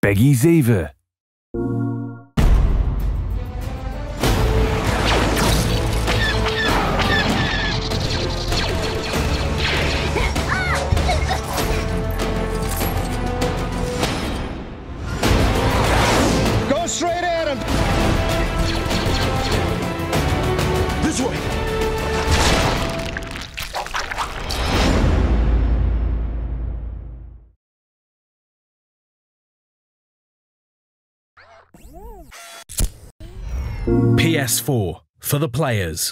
Peggy 7. Go straight at him. This way. PS4 for the players.